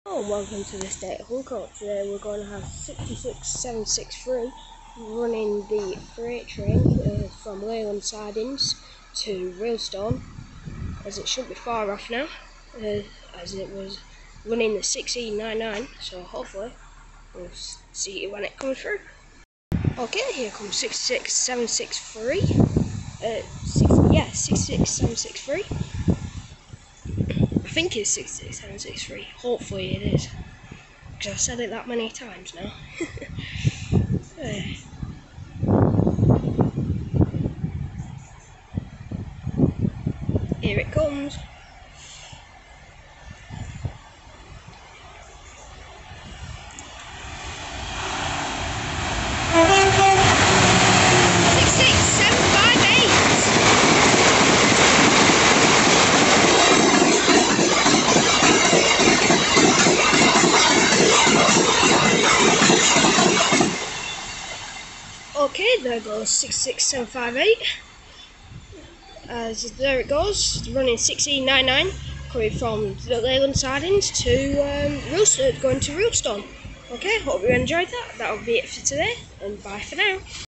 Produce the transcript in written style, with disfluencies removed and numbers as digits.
Hello and welcome to this day at Huncoat. Today we're going to have 66763 running the freight train from Leyland Sidings to Railstone, as it shouldn't be far off now, as it was running the 1699, so hopefully we'll see it when it comes through. Okay, here comes 66763. 66763. I think it's 66763. Hopefully it is, because I've said it that many times now. Here it comes. Okay, there goes 66758. There it goes, running 1699, coming from the Leyland Sidings to going to Railstone. Okay, hope you enjoyed that. That'll be it for today, and bye for now.